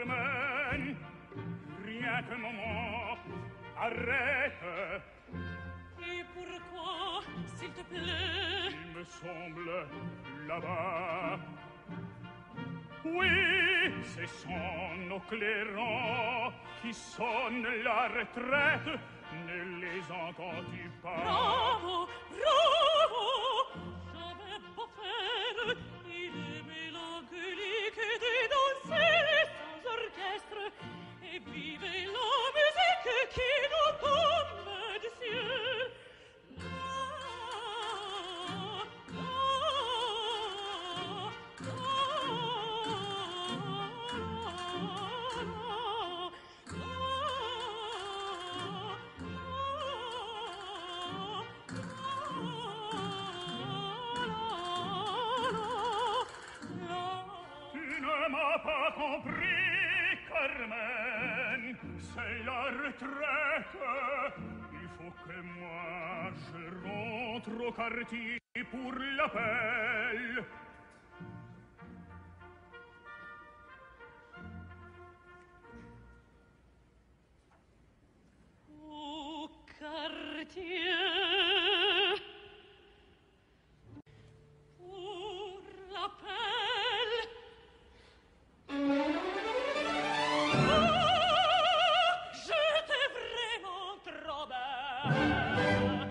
Carmen, rien qu'un moment, arrête. Et pourquoi, s'il te plaît? Il me semble, là-bas. Oui, ce sont nos clairons qui sonnent la retraite. Ne les entends-tu pas? Bravo, bravo! J'avais beau faire, il est mélancolique de danser sans orchestre. Et vive la musique qui nous tombe du ciel. Pas compris, Carmen, c'est la retraite. Il faut que moi je rentre au quartier pour l'appel. Au quartier pour l'appel. J'étais vraiment trop belle.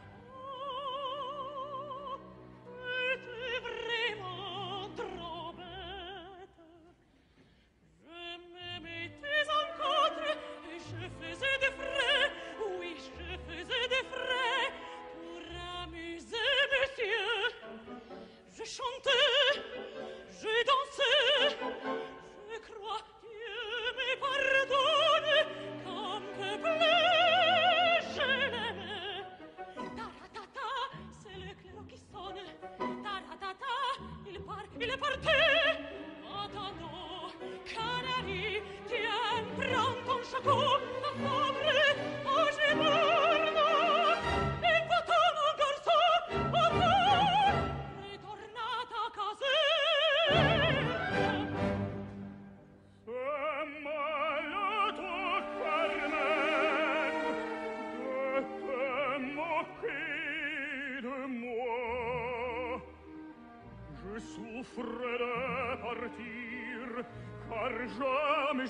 J'étais vraiment trop bête. Je me mettais en contre et je faisais des frais. Oui, je faisais des frais pour amuser monsieur. Je chantais, je dansais. Je crois Dieu me pardonne, comme peuple je l'aimais. Taratata, c'est le clairon qui sonne. Taratata, il est parti. Attends, canari, tiens, prends ton chapeau, ta femme, oh j'ai borno. Il faut mon garçon, encore, ritornata a casa. Je souffre de partir, car jamais,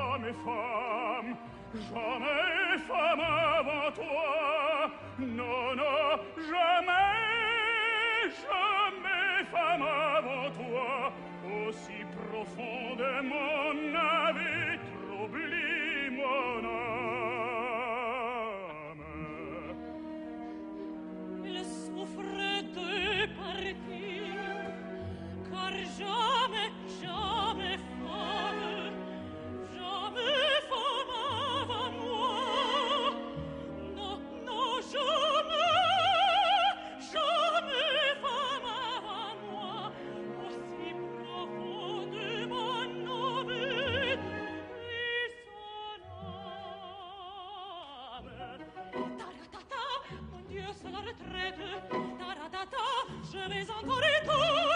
jamais femme avant toi. Non, non, jamais, jamais femme avant toi. Aussi profondément n'avait troublé mon âme. Il souffre de partir, car jamais, jamais femme avant moi. Non, non, jamais, jamais femme avant moi. Aussi profondément n'avait troublé son âme. Taratata, mon Dieu, c'est la retraite. Taratata, je vais encore et tout.